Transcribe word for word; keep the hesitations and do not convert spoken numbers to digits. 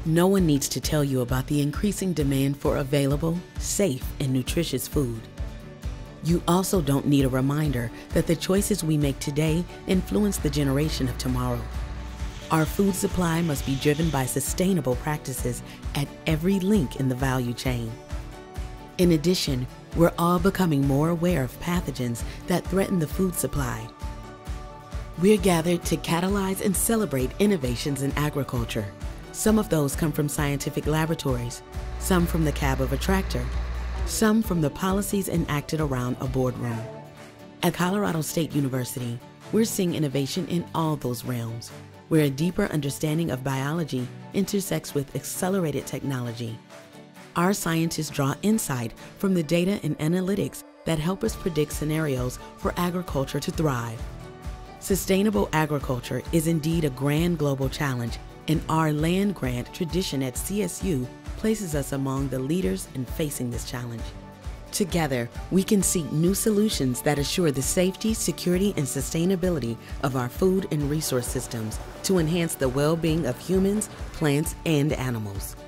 No one needs to tell you about the increasing demand for available, safe, and nutritious food. You also don't need a reminder that the choices we make today influence the generation of tomorrow. Our food supply must be driven by sustainable practices at every link in the value chain. In addition, we're all becoming more aware of pathogens that threaten the food supply. We're gathered to catalyze and celebrate innovations in agriculture. Some of those come from scientific laboratories, some from the cab of a tractor, some from the policies enacted around a boardroom. At Colorado State University, we're seeing innovation in all those realms, where a deeper understanding of biology intersects with accelerated technology. Our scientists draw insight from the data and analytics that help us predict scenarios for agriculture to thrive. Sustainable agriculture is indeed a grand global challenge, and our land grant tradition at C S U places us among the leaders in facing this challenge. Together, we can seek new solutions that assure the safety, security, and sustainability of our food and resource systems to enhance the well-being of humans, plants, and animals.